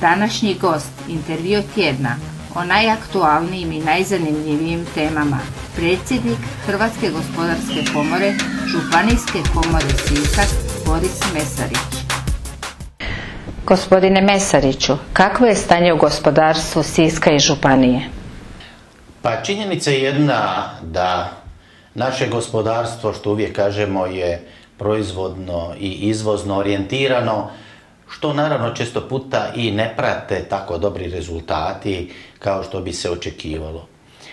Današnji gost intervju tjedna o najaktualnijim i najzanimljivijim temama, predsjednik Hrvatske gospodarske komore, Županijske komore Sisak, Boris Mesarić. Gospodine Mesariću, kakvo je stanje u gospodarstvu Siska i županije? Pa činjenica je jedna da naše gospodarstvo, što uvijek kažemo, je proizvodno i izvozno orijentirano, što naravno često puta i ne prate tako dobri rezultati kao što bi se očekivalo.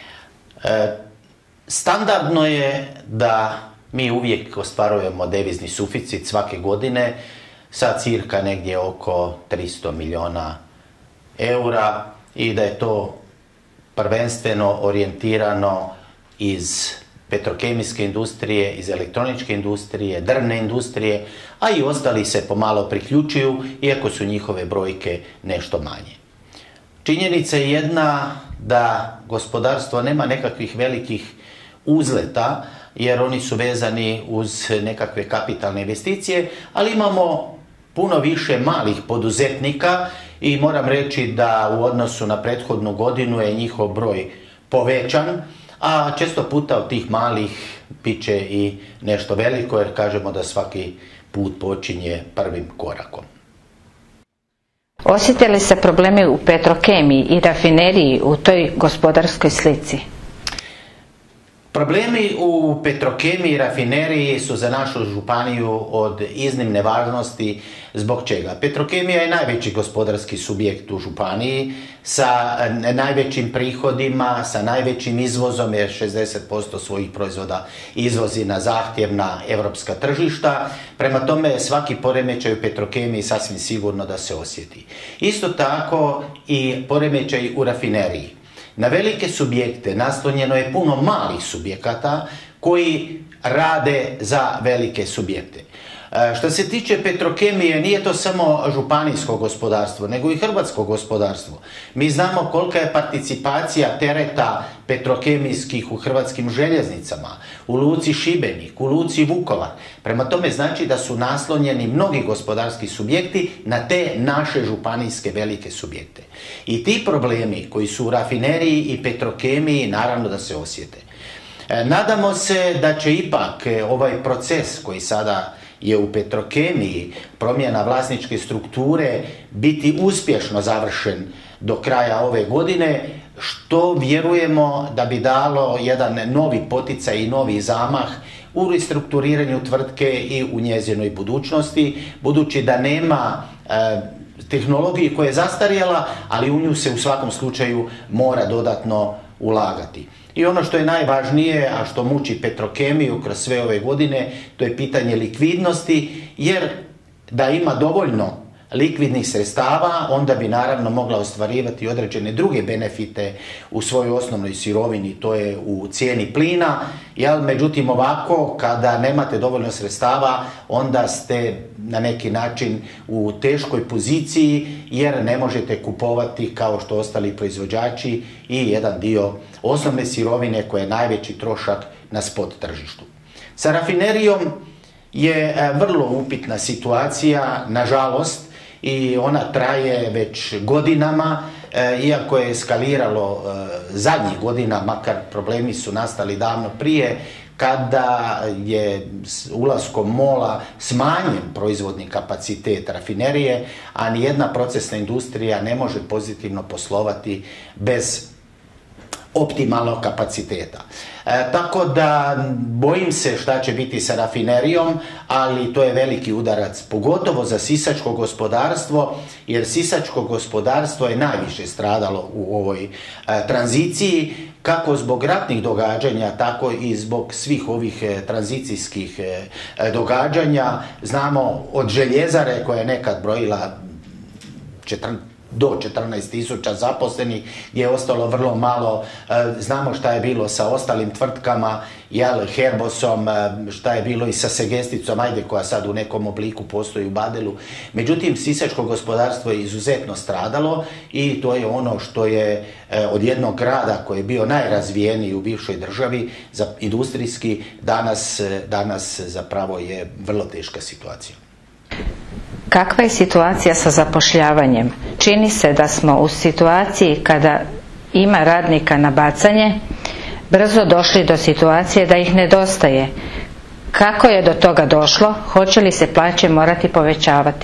Standardno je da mi uvijek ostvarujemo devizni suficit svake godine sa cirka negdje oko 300 milijuna eura i da je to prvenstveno orijentirano iz petrokemijske industrije, iz elektroničke industrije, drvne industrije, a i ostali se pomalo priključuju, iako su njihove brojke nešto manje. Činjenica je jedna da gospodarstvo nema nekakvih velikih uzleta, jer oni su vezani uz nekakve kapitalne investicije, ali imamo puno više malih poduzetnika i moram reći da u odnosu na prethodnu godinu je njihov broj povećan, a često puta od tih malih bit će i nešto veliko, jer kažemo da svaki put počinje prvim korakom. Osjete li se problemi u petrokemiji i rafineriji u toj gospodarskoj slici? Problemi u petrokemiji i rafineriji su za našu županiju od iznimne važnosti. Zbog čega? Petrokemija je najveći gospodarski subjekt u županiji sa najvećim prihodima, sa najvećim izvozom, jer 60% svojih proizvoda izvozi na zahtjevna europska tržišta. Prema tome, svaki poremećaj u petrokemiji sasvim sigurno da se osjeti. Isto tako i poremećaj u rafineriji. Na velike subjekte naslonjeno je puno malih subjekata koji rade za velike subjekte. Što se tiče petrokemije, nije to samo županijsko gospodarstvo, nego i hrvatsko gospodarstvo. Mi znamo kolika je participacija tereta petrokemijskih u Hrvatskim željeznicama, u luci Šibenik, u luci Vukovar. Prema tome znači da su naslonjeni mnogi gospodarski subjekti na te naše županijske velike subjekte. I ti problemi koji su u rafineriji i petrokemiji naravno da se osjete. Nadamo se da će ipak ovaj proces koji sada je u petrokemiji, promjena vlasničke strukture, biti uspješno završen do kraja ove godine, što vjerujemo da bi dalo jedan novi poticaj i novi zamah u restrukturiranju tvrtke i u njezinoj budućnosti, budući da nema tehnologije koja je zastarjela, ali u nju se u svakom slučaju mora dodatno ulagati. I ono što je najvažnije, a što muči petrokemiju kroz sve ove godine, to je pitanje likvidnosti, jer da ima dovoljno likvidnih sredstava, onda bi naravno mogla ostvarivati određene druge benefite u svojoj osnovnoj sirovini, to je u cijeni plina, međutim ovako, kada nemate dovoljno sredstava, onda ste na neki način u teškoj poziciji, jer ne možete kupovati kao što ostali proizvođači i jedan dio osnovne sirovine koja je najveći trošak na spot tržištu. Sa rafinerijom je vrlo upitna situacija, nažalost, i ona traje već godinama, iako je eskaliralo zadnjih godina, makar problemi su nastali davno prije, kada je ulaskom MOL-a smanjen proizvodni kapacitet rafinerije, a nijedna procesna industrija ne može pozitivno poslovati bez optimalnog kapaciteta. Tako da bojim se šta će biti sa rafinerijom, ali to je veliki udarac, pogotovo za sisačko gospodarstvo, jer sisačko gospodarstvo je najviše stradalo u ovoj tranziciji, kako zbog ratnih događanja, tako i zbog svih ovih tranzicijskih događanja. Znamo od željezare koja je nekad brojila do 14.000 zaposlenih, gdje je ostalo vrlo malo. Znamo šta je bilo sa ostalim tvrtkama, Herbosom, šta je bilo i sa Segesticom, koja sad u nekom obliku postoji u Badelu. Međutim, sisačko gospodarstvo je izuzetno stradalo i to je ono što je od jednog grada koji je bio najrazvijeniji u bivšoj državi, industrijski, danas zapravo je vrlo teška situacija. Kakva je situacija sa zapošljavanjem? Čini se da smo u situaciji kada ima radnika na bacanje brzo došli do situacije da ih nedostaje. Kako je do toga došlo? Hoće li se plaće morati povećavati?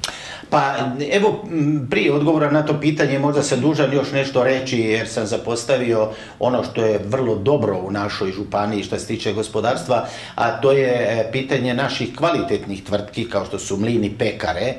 Pa evo, prije odgovora na to pitanje možda sam dužan još nešto reći, jer sam zapostavio ono što je vrlo dobro u našoj županiji što se tiče gospodarstva, a to je pitanje naših kvalitetnih tvrtki kao što su Mlin, Pekare,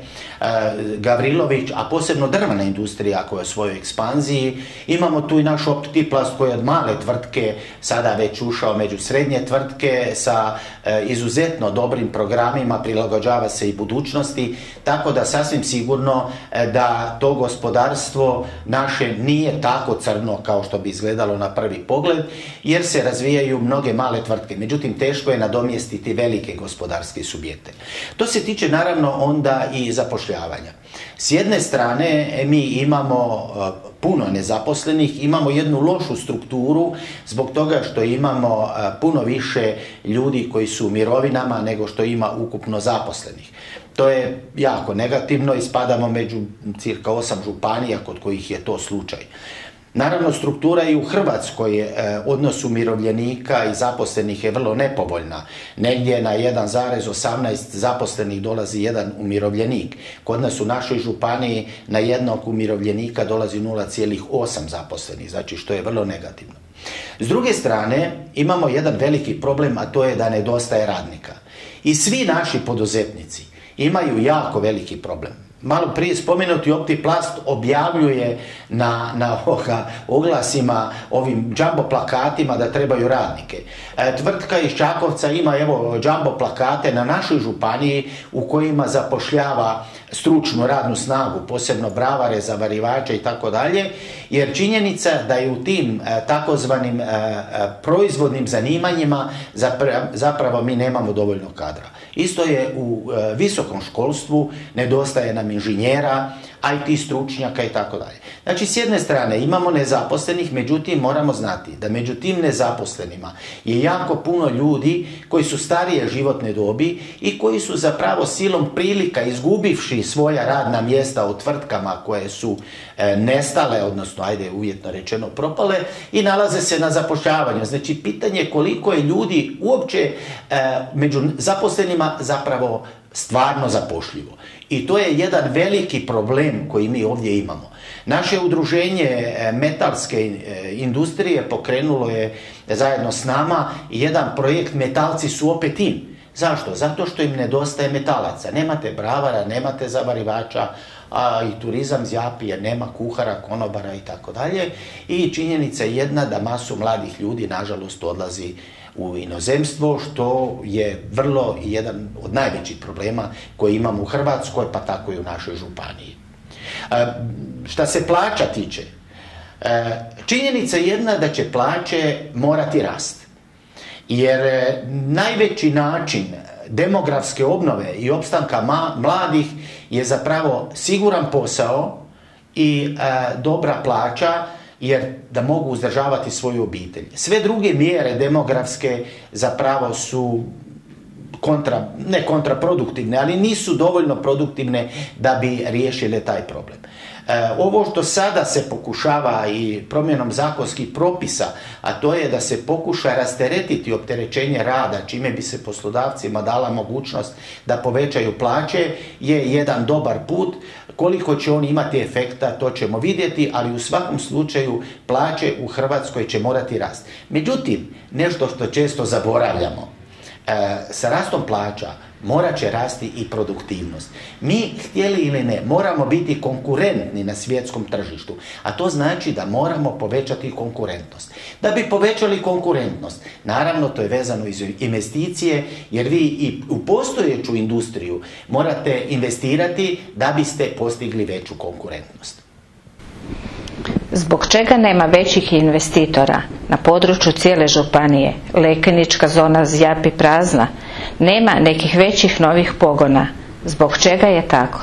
Gavrilović, a posebno drvna industrija koja je u svojoj ekspanziji. Imamo tu i naš Optiplast koji je od male tvrtke sada već ušao među srednje tvrtke sa izuzetno dobrim programima, prilagođava se i budućnosti, tako da sasvim sigurno da to gospodarstvo naše nije tako crno kao što bi izgledalo na prvi pogled, jer se razvijaju mnoge male tvrtke. Međutim, teško je nadomjestiti velike gospodarske subjekte. To se tiče naravno onda i zapošljavanja. S jedne strane mi imamo puno nezaposlenih, imamo jednu lošu strukturu zbog toga što imamo puno više ljudi koji su u mirovinama nego što ima ukupno zaposlenih. To je jako negativno i spadamo među cirka 8 županija kod kojih je to slučaj. Naravno, struktura i u Hrvatskoj odnos umirovljenika i zaposlenih je vrlo nepovoljna. Negdje na 1,18 zaposlenih dolazi jedan umirovljenik. Kod nas u našoj županiji na jednog umirovljenika dolazi 0,8 zaposlenih, znači što je vrlo negativno. S druge strane, imamo jedan veliki problem, a to je da nedostaje radnika. I svi naši poduzetnici imaju jako veliki problem. Malo prije spomenuti Optiplast objavljuje na oglasima, ovim jumbo plakatima da trebaju radnike. Tvrtka iz Čakovca ima jumbo plakate na našoj županiji u kojima zapošljava stručnu radnu snagu, posebno bravare, zavarivače i tako dalje, jer činjenica da je u tim takozvanim proizvodnim zanimanjima zapravo mi nemamo dovoljno kadra. Isto je u visokom školstvu, nedostaje nam inženjera, IT stručnjaka i tako dalje. Znači, s jedne strane imamo nezaposlenih, međutim moramo znati da među tim nezaposlenima je jako puno ljudi koji su starije životne dobi i koji su zapravo silom prilika izgubivši svoja radna mjesta u tvrtkama koje su nestale, odnosno, ajde uvjetno rečeno, propale i nalaze se na zapošljavanju. Znači, pitanje je koliko je ljudi uopće među zaposlenima zapravo stvarno zapošljivo. I to je jedan veliki problem koji mi ovdje imamo. Naše udruženje metalske industrije pokrenulo je zajedno s nama jedan projekt Metalci su opet in. Zašto? Zato što im nedostaje metalaca. Nemate bravara, nemate zavarivača, a i turizam zjapi jer nema kuhara, konobara i tako dalje. I činjenica je jedna da masu mladih ljudi nažalost odlazi u inozemstvo, što je vrlo jedan od najvećih problema koje imamo u Hrvatskoj, pa tako i u našoj županiji. Šta se plaća tiče, činjenica je jedna da će plaće morati rasti. Jer najveći način demografske obnove i opstanka mladih je zapravo siguran posao i dobra plaća, jer da mogu uzdržavati svoju obitelj. Sve druge mjere demografske zapravo su ne kontraproduktivne, ali nisu dovoljno produktivne da bi riješile taj problem. Ovo što sada se pokušava i promjenom zakonskih propisa, a to je da se pokuša rasteretiti opterećenje rada, čime bi se poslodavcima dala mogućnost da povećaju plaće, je jedan dobar put. Koliko će on imati efekta, to ćemo vidjeti, ali u svakom slučaju plaće u Hrvatskoj će morati rasti. Međutim, nešto što često zaboravljamo, sa rastom plaća morat će rasti i produktivnost. Mi, htjeli ili ne, moramo biti konkurentni na svjetskom tržištu, a to znači da moramo povećati konkurentnost. Da bi povećali konkurentnost, naravno to je vezano iz investicije, jer vi i u postojeću industriju morate investirati da biste postigli veću konkurentnost. Zbog čega nema većih investitora? Na području cijele županije Lekenička zona zjapi prazna. Nema nekih većih novih pogona. Zbog čega je tako?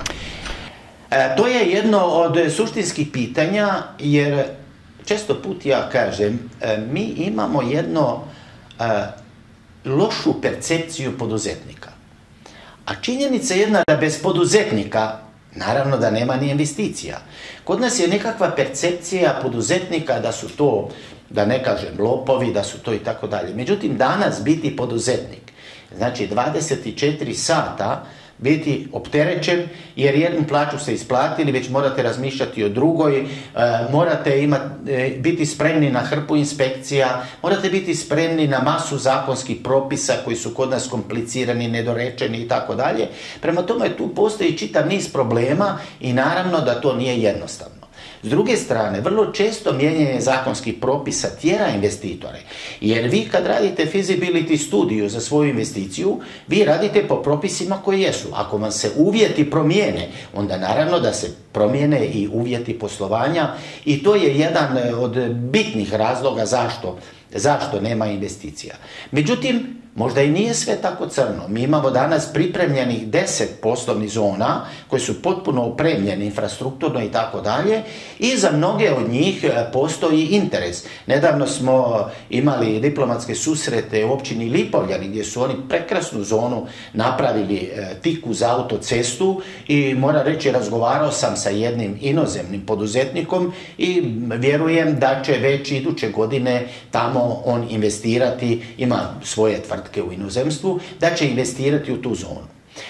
To je jedno od suštinskih pitanja, jer često put ja kažem, mi imamo jednu lošu percepciju poduzetnika. A činjenica je jedna da bez poduzetnika, naravno da nema ni investicija. Kod nas je nekakva percepcija poduzetnika da su to, da ne kažem lopovi, da su to i tako dalje. Međutim, danas biti poduzetnik, znači 24 sata biti opterećen, jer jednu plaću ste isplatili, već morate razmišljati o drugoj, morate biti spremni na hrpu inspekcija, morate biti spremni na masu zakonskih propisa koji su kod nas komplicirani, nedorečeni i tako dalje. Prema tome tu postoji čitav niz problema i naravno da to nije jednostavno. S druge strane, vrlo često mijenjanje zakonskih propisa tjera investitore, jer vi kad radite feasibility studiju za svoju investiciju, vi radite po propisima koji jesu. Ako vam se uvjeti promijene, onda naravno da se promijene i uvjeti poslovanja i to je jedan od bitnih razloga zašto nema investicija. Međutim, možda i nije sve tako crno. Mi imamo danas pripremljenih 10 poslovnih zona koje su potpuno opremljene infrastrukturno i tako dalje i za mnoge od njih postoji interes. Nedavno smo imali diplomatske susrete u općini Lipovljani gdje su oni prekrasnu zonu napravili tik uz autocestu i moram reći, razgovarao sam sa jednim inozemnim poduzetnikom i vjerujem da će već iduće godine tamo on investirati, ima svoje tvrtke u inozemstvu, da će investirati u tu zonu.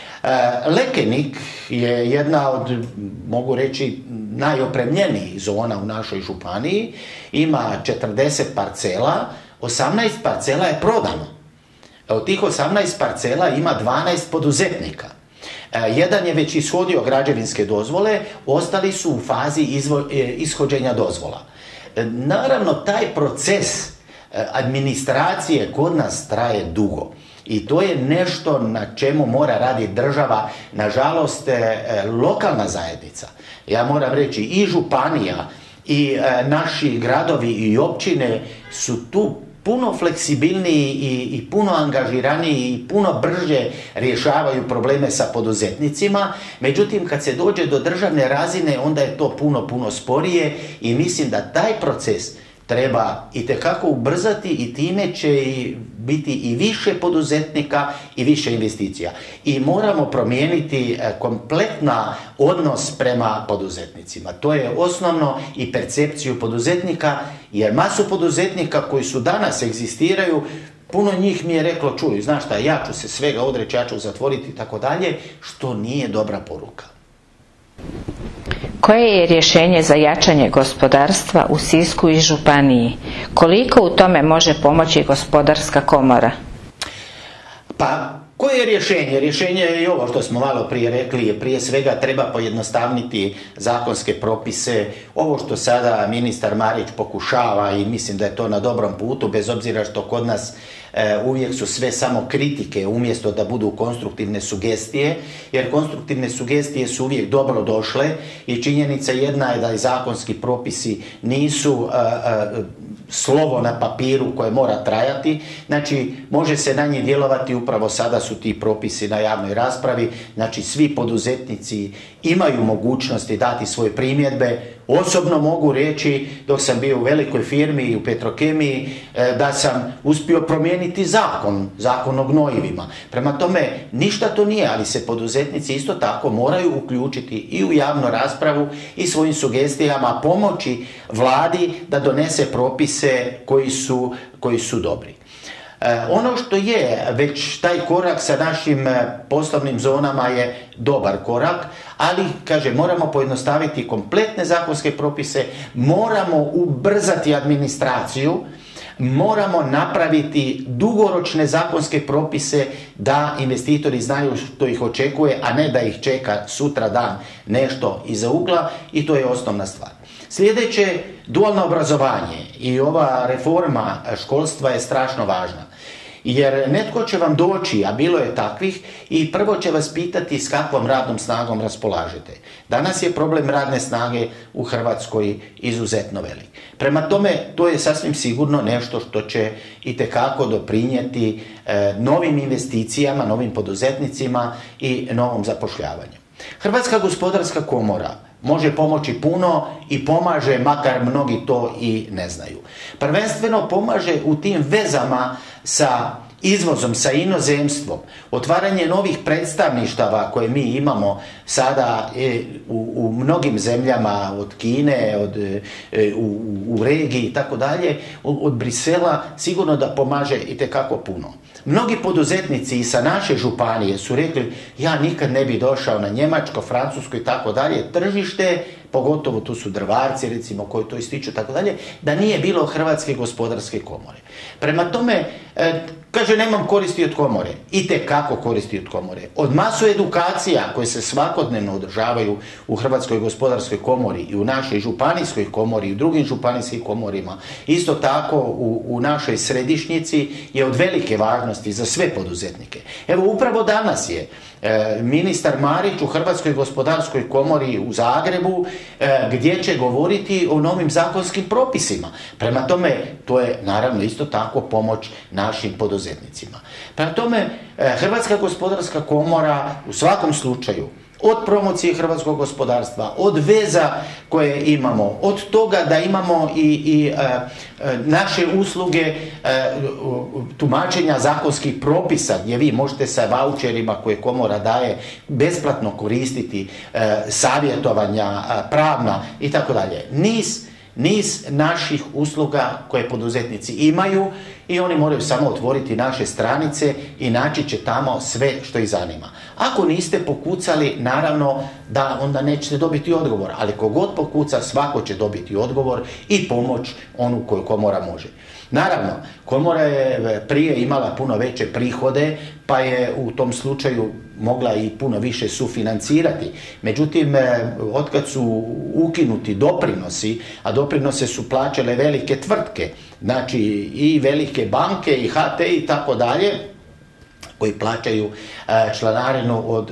Lekenik je jedna od, mogu reći, najopremljenijih zona u našoj županiji, ima 40 parcela, 18 parcela je prodano. Od tih 18 parcela ima 12 poduzetnika. Jedan je već ishodio građevinske dozvole, ostali su u fazi ishođenja dozvola. Naravno, taj proces administracije kod nas traje dugo i to je nešto na čemu mora raditi država, nažalost lokalna zajednica. Ja moram reći i županija i naši gradovi i općine su tu puno fleksibilniji i puno angažiraniji i puno brže rješavaju probleme sa poduzetnicima. Međutim, kad se dođe do državne razine, onda je to puno sporije i mislim da taj proces treba itekako ubrzati i time će biti i više poduzetnika i više investicija. I moramo promijeniti kompletna odnos prema poduzetnicima. To je osnovno i percepciju poduzetnika, jer masu poduzetnika koji su danas egzistiraju, puno njih mi je reklo, čuj, znaš šta, ja ću se svega odreći, ja ću zatvoriti i tako dalje, što nije dobra poruka. Koje je rješenje za jačanje gospodarstva u Sisku i županiji? Koliko u tome može pomoći Gospodarska komora? Pa, koje je rješenje? Rješenje je i ovo što smo malo prije rekli. Prije svega treba pojednostavniti zakonske propise. Ovo što sada ministar Marić pokušava i mislim da je to na dobrom putu, bez obzira što kod nas uvijek su sve samo kritike umjesto da budu konstruktivne sugestije, jer konstruktivne sugestije su uvijek dobro došle i činjenica jedna je da i zakonski propisi nisu slovo na papiru koje mora trajati, znači može se na njih djelovati, upravo sada su ti propisi na javnoj raspravi, znači svi poduzetnici imaju mogućnosti dati svoje primjedbe. Osobno mogu reći, dok sam bio u velikoj firmi i u Petrokemiji, da sam uspio promijeniti zakon o gnojivima. Prema tome, ništa to nije, ali se poduzetnici isto tako moraju uključiti i u javnu raspravu i svojim sugestijama pomoći vladi da donese propise koji su dobri. Ono što je već taj korak sa našim poslovnim zonama je dobar korak, ali, moramo pojednostaviti kompletne zakonske propise, moramo ubrzati administraciju, moramo napraviti dugoročne zakonske propise da investitori znaju što ih očekuje, a ne da ih čeka sutra dan nešto iza ugla i to je osnovna stvar. Sljedeće, dualno obrazovanje i ova reforma školstva je strašno važna. Jer netko će vam doći, a bilo je takvih, i prvo će vas pitati s kakvom radnom snagom raspolažete. Danas je problem radne snage u Hrvatskoj izuzetno velik. Prema tome, to je sasvim sigurno nešto što će itekako doprinijeti novim investicijama, novim poduzetnicima i novom zapošljavanju. Hrvatska gospodarska komora može pomoći puno i pomaže, makar mnogi to i ne znaju. Prvenstveno pomaže u tim vezama sa izvozom sa inozemstvom, otvaranje novih predstavništava koje mi imamo sada u mnogim zemljama, od Kine, u regiji i tako dalje, od Brisela, sigurno da pomaže itekako puno. Mnogi poduzetnici i sa naše županije su rekli, ja nikad ne bi došao na Njemačko, Francusko i tako dalje tržište, pogotovo tu su drvarci recimo koji to ističu tako dalje, da nije bilo Hrvatske gospodarske komore. Prema tome, kaže, nemam koristi od komore. Itekako koristi od komore. Od masu edukacija koje se svakodnevno održavaju u Hrvatskoj gospodarskoj komori i u našoj županijskoj komori i u drugim županijskim komorima, isto tako u našoj središnjici, je od velike važnosti za sve poduzetnike. Evo, upravo danas je ministar Marić u Hrvatskoj gospodarskoj komori u Zagrebu, gdje će govoriti o novim zakonskim propisima. Prema tome, to je naravno isto tako pomoć našim poduzetnicima. Prema tome, Hrvatska gospodarska komora u svakom slučaju, od promocije hrvatskog gospodarstva, od veza koje imamo, od toga da imamo i naše usluge tumačenja zakonskih propisa, gdje vi možete sa vaučerima koje komora daje besplatno koristiti, savjetovanja, pravna i tako dalje. Niz naših usluga koje poduzetnici imaju i oni moraju samo otvoriti naše stranice i naći će tamo sve što ih zanima. Ako niste pokucali, naravno da onda nećete dobiti odgovor, ali kogod pokuca, svako će dobiti odgovor i pomoć onu koju komora može. Naravno, komora je prije imala puno veće prihode, pa je u tom slučaju mogla i puno više sufinancirati. Međutim, otkad su ukinuti doprinosi, a doprinose su plaćale velike tvrtke, znači i velike banke i HT i tako dalje, koji plaćaju članarinu od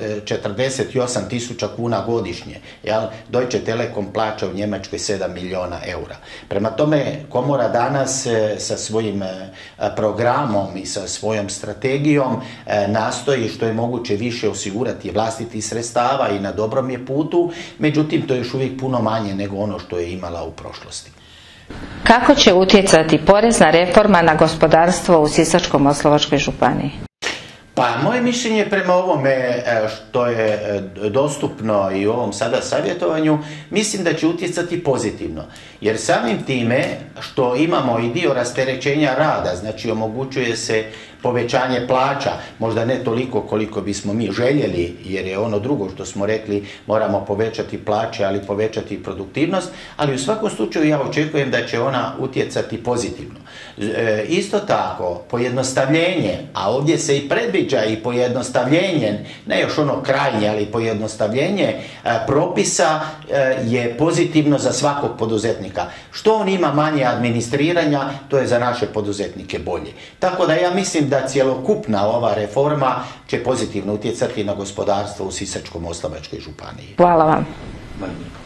48.000 kuna godišnje. Deutsche Telekom plaća u Njemačkoj 7 milijuna eura. Prema tome, komora danas sa svojim programom i sa svojom strategijom nastoji što je moguće više osigurati vlastitih sredstava i na dobrom je putu, međutim to je još uvijek puno manje nego ono što je imala u prošlosti. Kako će utjecati porezna reforma na gospodarstvo u Sisačko-moslavačkoj županiji? Pa, moje mišljenje prema ovome što je dostupno i u ovom sada savjetovanju, mislim da će utjecati pozitivno. Jer samim time što imamo i dio rasterećenja rada, znači omogućuje se povećanje plaća, možda ne toliko koliko bismo mi željeli, jer je ono drugo što smo rekli, moramo povećati plaće, ali povećati produktivnost, ali u svakom slučaju ja očekujem da će ona utjecati pozitivno. Isto tako, pojednostavljenje, a ovdje se i predviđa i pojednostavljenje, ne još ono krajnje, ali pojednostavljenje propisa je pozitivno za svakog poduzetnika. Što on ima manje administriranja, to je za naše poduzetnike bolje. Tako da ja mislim da cjelokupna ova reforma će pozitivno utjecati na gospodarstvo u Sisačko-moslavačkoj županiji. Hvala vam.